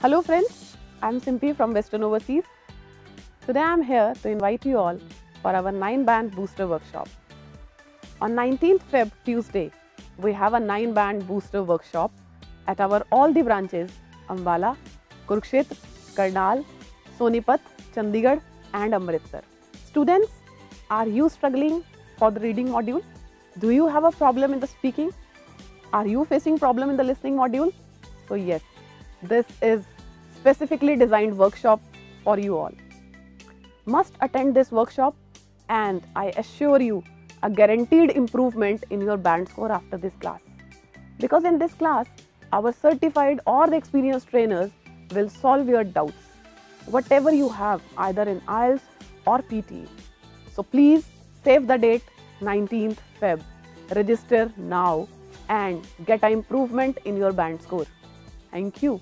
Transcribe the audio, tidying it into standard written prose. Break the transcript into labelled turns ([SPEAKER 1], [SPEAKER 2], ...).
[SPEAKER 1] Hello friends, I am Simpi from Western Overseas. Today I am here to invite you all for our 9-band booster workshop. On 19th Feb Tuesday, we have a 9-band booster workshop at our all the branches Ambala, Kurukshetra, Karnal, Sonipat, Chandigarh and Amritsar. Students, are you struggling for the reading module? Do you have a problem in the speaking? Are you facing problem in the listening module? So yes, this is specifically designed workshop for you all. Must attend this workshop and I assure you a guaranteed improvement in your band score after this class. Because in this class, our certified or the experienced trainers will solve your doubts, whatever you have either in IELTS or PTE. So please save the date 19th Feb. Register now and get an improvement in your band score. Thank you.